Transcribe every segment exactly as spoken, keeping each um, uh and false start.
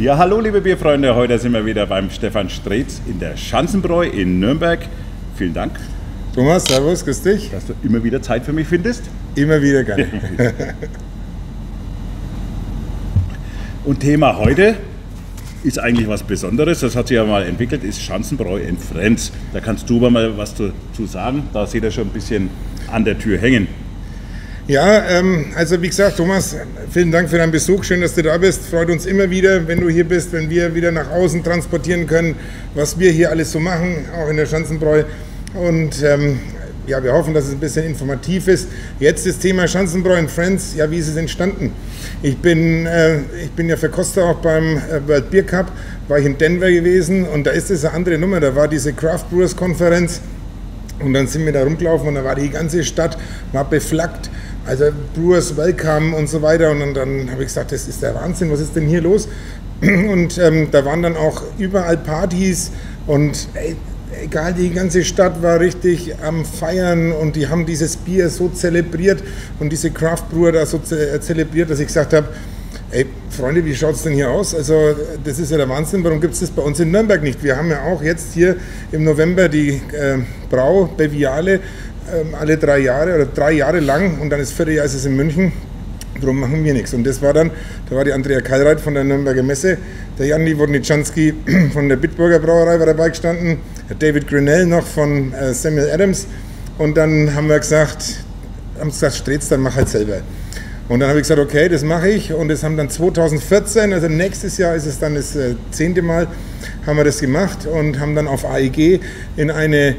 Ja, hallo liebe Bierfreunde, heute sind wir wieder beim Stefan Streetz in der Schanzenbräu in Nürnberg. Vielen Dank. Thomas, servus, grüß dich. Dass du immer wieder Zeit für mich findest. Immer wieder gerne. Und Thema heute ist eigentlich was Besonderes, das hat sich ja mal entwickelt, ist Schanzenbräu in Frenz. Da kannst du mal was dazu sagen, da seht ihr schon ein bisschen an der Tür hängen. Ja, ähm, also wie gesagt, Thomas, vielen Dank für deinen Besuch, schön, dass du da bist. Freut uns immer wieder, wenn du hier bist, wenn wir wieder nach außen transportieren können, was wir hier alles so machen, auch in der Schanzenbräu. Und ähm, ja, wir hoffen, dass es ein bisschen informativ ist. Jetzt das Thema Schanzenbräu in Friends. Ja, wie ist es entstanden? Ich bin, äh, ich bin ja Verkoster auch beim äh, World Beer Cup, war ich in Denver gewesen und da ist es eine andere Nummer. Da war diese Craft Brewers Konferenz und dann sind wir da rumgelaufen und da war die ganze Stadt war beflaggt. Also Brewers Welcome und so weiter und dann, dann habe ich gesagt, das ist der Wahnsinn, was ist denn hier los? Und ähm, da waren dann auch überall Partys und ey, egal, die ganze Stadt war richtig am Feiern und die haben dieses Bier so zelebriert und diese Craft Brewer da so ze zelebriert, dass ich gesagt habe, ey Freunde, wie schaut es denn hier aus? Also das ist ja der Wahnsinn, warum gibt es das bei uns in Nürnberg nicht? Wir haben ja auch jetzt hier im November die äh, Brau Beviale, äh, alle drei Jahre oder drei Jahre lang und dann das vierte Jahr ist es in München. Darum machen wir nichts. Und das war dann, da war die Andrea Keilreit von der Nürnberger Messe, der Janni Wodniczanski von der Bitburger Brauerei war dabei gestanden, der David Grinnell noch von äh, Samuel Adams. Und dann haben wir gesagt, haben gesagt, Streetz, dann mach halt selber. Und dann habe ich gesagt, okay, das mache ich. Und das haben dann zweitausendvierzehn, also nächstes Jahr ist es dann das äh, zehnte Mal, haben wir das gemacht und haben dann auf A E G in eine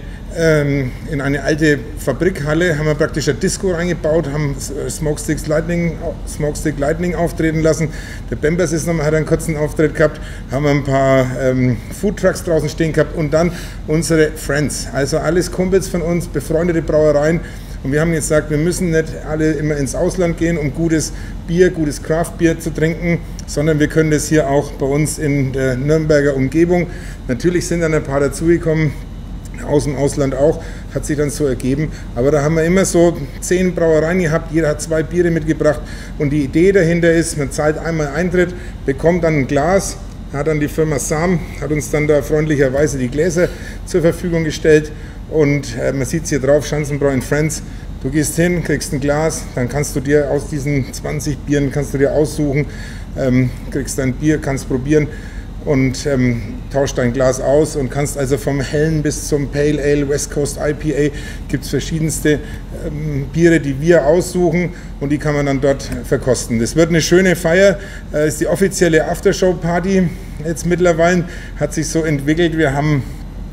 in eine alte Fabrikhalle, haben wir praktisch ein Disco reingebaut, haben Smokestick Lightning, Smokestick Lightning auftreten lassen. Der Bembers ist nochmal, hat einen kurzen Auftritt gehabt, haben wir ein paar ähm, Foodtrucks draußen stehen gehabt und dann unsere Friends, also alles Kumpels von uns, befreundete Brauereien. Und wir haben jetzt gesagt, wir müssen nicht alle immer ins Ausland gehen, um gutes Bier, gutes Craft-Bier zu trinken, sondern wir können das hier auch bei uns in der Nürnberger Umgebung. Natürlich sind dann ein paar dazugekommen, aus dem Ausland auch, hat sich dann so ergeben. Aber da haben wir immer so zehn Brauereien gehabt, jeder hat zwei Biere mitgebracht und die Idee dahinter ist, man zahlt einmal Eintritt, bekommt dann ein Glas, hat dann die Firma Sam, hat uns dann da freundlicherweise die Gläser zur Verfügung gestellt und äh, man sieht es hier drauf, Schanzenbräu in Friends. Du gehst hin, kriegst ein Glas, dann kannst du dir aus diesen zwanzig Bieren, kannst du dir aussuchen, ähm, kriegst dein Bier, kannst probieren und ähm, tauscht dein Glas aus und kannst also vom Hellen bis zum Pale Ale, West Coast I P A, gibt es verschiedenste ähm, Biere, die wir aussuchen und die kann man dann dort verkosten. Das wird eine schöne Feier, das äh, ist die offizielle Aftershow-Party jetzt mittlerweile, hat sich so entwickelt, wir haben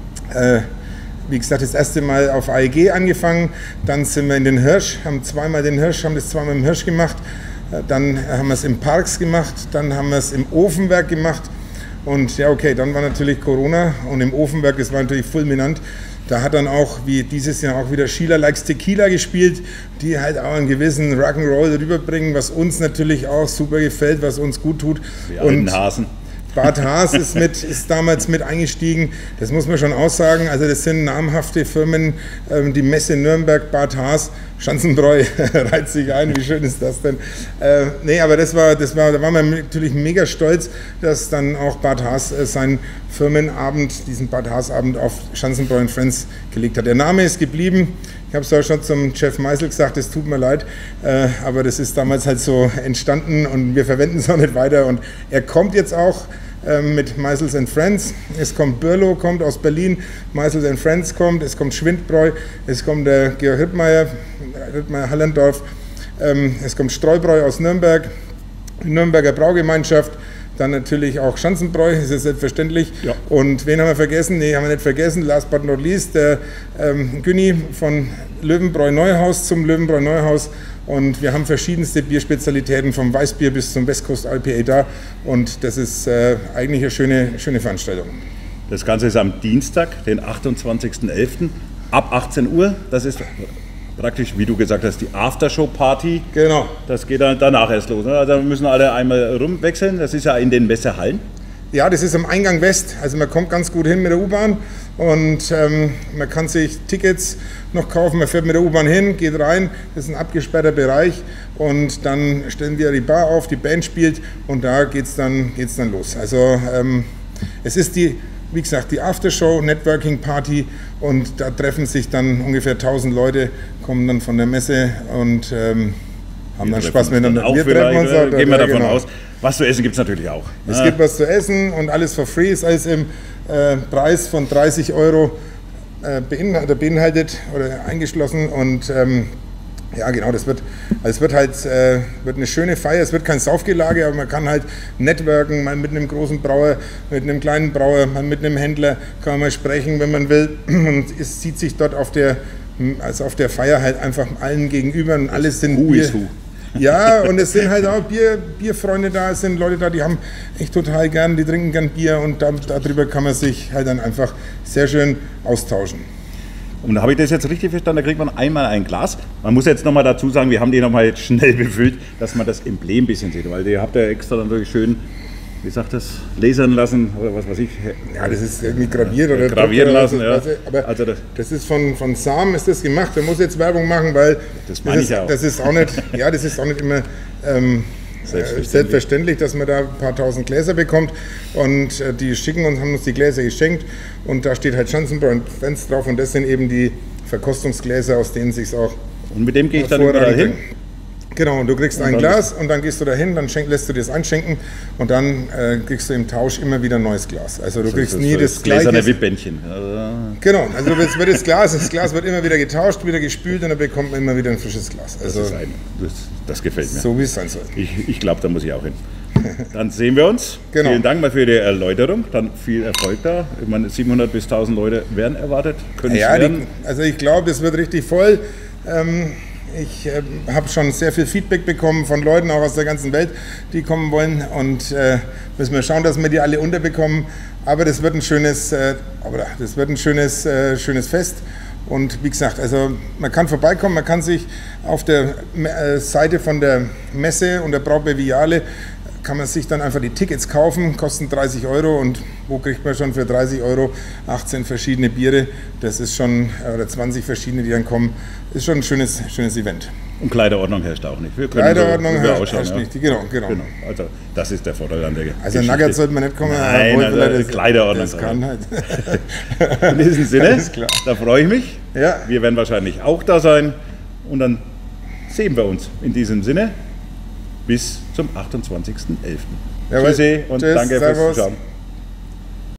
äh, wie gesagt, das erste Mal auf A E G angefangen, dann sind wir in den Hirsch, haben zweimal den Hirsch, haben das zweimal im Hirsch gemacht, dann haben wir es im Parks gemacht, dann haben wir es im Ofenwerk gemacht. Und ja, okay, dann war natürlich Corona und im Ofenwerk, das war natürlich fulminant. Da hat dann auch, wie dieses Jahr auch wieder Sheila Likes Tequila gespielt, die halt auch einen gewissen Rock'n'Roll rüberbringen, was uns natürlich auch super gefällt, was uns gut tut. Die alten Hasen. Bart Haas ist, mit, ist damals mit eingestiegen, das muss man schon aussagen, also das sind namhafte Firmen, ähm, die Messe Nürnberg, Bart Haas, Schanzenbräu reiht sich ein, wie schön ist das denn? Äh, nee, aber das war, das war, da waren wir natürlich mega stolz, dass dann auch Bart Haas äh, seinen Firmenabend, diesen Bart Haas Abend auf Schanzenbräu and Friends gelegt hat. Der Name ist geblieben, ich habe es auch schon zum Chef Meisel gesagt, es tut mir leid, äh, aber das ist damals halt so entstanden und wir verwenden es auch nicht weiter und er kommt jetzt auch äh, mit Meisels and Friends, es kommt Birlo, kommt aus Berlin, Meisels and Friends kommt, es kommt Schwindbräu, es kommt der Georg Rittmeier, Rittmeier Hallendorf, ähm, es kommt Streubräu aus Nürnberg, Nürnberger Braugemeinschaft, dann natürlich auch Schanzenbräu, ist ja selbstverständlich. Ja. Und wen haben wir vergessen? Nee, haben wir nicht vergessen. Last but not least, der ähm, Günni von Löwenbräu Neuhaus zum Löwenbräu Neuhaus. Und wir haben verschiedenste Bierspezialitäten, vom Weißbier bis zum West Coast I P A da. Und das ist äh, eigentlich eine schöne, schöne Veranstaltung. Das Ganze ist am Dienstag, den achtundzwanzigsten elften ab achtzehn Uhr. Das ist praktisch, wie du gesagt hast, die Aftershow-Party. Genau. Das geht dann danach erst los. Also da müssen alle einmal rumwechseln. Das ist ja in den Messehallen. Ja, das ist am Eingang West. Also man kommt ganz gut hin mit der U-Bahn und ähm, man kann sich Tickets noch kaufen. Man fährt mit der U-Bahn hin, geht rein. Das ist ein abgesperrter Bereich und dann stellen wir die Bar auf, die Band spielt und da geht es dann, geht's dann los. Also ähm, es ist die, wie gesagt, die Aftershow, Networking Party und da treffen sich dann ungefähr tausend Leute, kommen dann von der Messe und ähm, haben dann Spaß miteinander. Auch wir treffen uns auch, gehen wir davon genau. aus. Was zu essen gibt es natürlich auch. Es ah. gibt was zu essen und alles for free, ist alles im äh, Preis von dreißig Euro äh, beinhaltet, beinhaltet oder eingeschlossen und ähm, ja genau, das wird, also es wird halt äh, wird eine schöne Feier, es wird kein Saufgelage, aber man kann halt networken, mal mit einem großen Brauer, mit einem kleinen Brauer, mal mit einem Händler, kann man mal sprechen, wenn man will und es zieht sich dort auf der, also auf der Feier halt einfach allen gegenüber und alles sind Who Bier. is who. Ja, und es sind halt auch Bier, Bierfreunde da, es sind Leute da, die haben echt total gern, die trinken gern Bier und da, darüber kann man sich halt dann einfach sehr schön austauschen. Und da habe ich das jetzt richtig verstanden, da kriegt man einmal ein Glas. Man muss jetzt nochmal dazu sagen, wir haben die nochmal jetzt schnell befüllt, dass man das Emblem ein bisschen sieht, weil ihr habt ja extra dann wirklich schön, wie sagt das, lasern lassen oder was weiß ich. Ja, das ist irgendwie graviert oder gravieren lassen, ja. Aber also das, das ist von, von Sam ist das gemacht, da muss jetzt Werbung machen, weil das meine ich ist, auch. Das ist auch nicht, ja, das ist auch nicht immer ähm, selbstverständlich. selbstverständlich, dass man da ein paar tausend Gläser bekommt und äh, die schicken uns, haben uns die Gläser geschenkt und da steht halt Schanzenbräu und Friends drauf und das sind eben die Verkostungsgläser, aus denen sich auch und mit dem gehe ich dann überall hin. Genau, und du kriegst ein Glas und dann gehst du dahin, dann schenk, lässt du dir das einschenken und dann äh, kriegst du im Tausch immer wieder ein neues Glas. Also du das kriegst das nie das, das gleiche. gläserne Wippbändchen. Also genau, also das wird das Glas, das Glas wird immer wieder getauscht, wieder gespült und dann bekommt man immer wieder ein frisches Glas. Also das, ist ein, das, das gefällt mir. So wie es sein soll. Ich, ich glaube, da muss ich auch hin. Dann sehen wir uns. Genau. Vielen Dank mal für die Erläuterung. Dann viel Erfolg da. Ich meine, siebenhundert bis tausend Leute werden erwartet. Können ja, es werden. Die, also ich glaube, das wird richtig voll. Ähm, Ich äh, habe schon sehr viel Feedback bekommen von Leuten auch aus der ganzen Welt, die kommen wollen und äh, müssen wir schauen, dass wir die alle unterbekommen. Aber das wird ein schönes, äh, aber das wird ein schönes, äh, schönes Fest. Und wie gesagt, also man kann vorbeikommen, man kann sich auf der äh, Seite von der Messe und der Brautbär Viale kann man sich dann einfach die Tickets kaufen, kosten dreißig Euro und wo kriegt man schon für dreißig Euro achtzehn verschiedene Biere, das ist schon, oder zwanzig verschiedene, die dann kommen, ist schon ein schönes, schönes Event. Und Kleiderordnung herrscht auch nicht. Wir können Kleiderordnung so herrscht, ausschauen, herrscht ja. nicht, genau, genau. genau. Also das ist der Vorteil an der Also Geschichte. Nuggets sollte man nicht kommen, Nein, obwohl also das, Kleiderordnung. das kann halt. In diesem Sinne, Alles klar. da freue ich mich. Ja. Wir werden wahrscheinlich auch da sein und dann sehen wir uns in diesem Sinne bis zum achtundzwanzigsten elften Tschüssi und Tschüss, danke servus. fürs Zuschauen.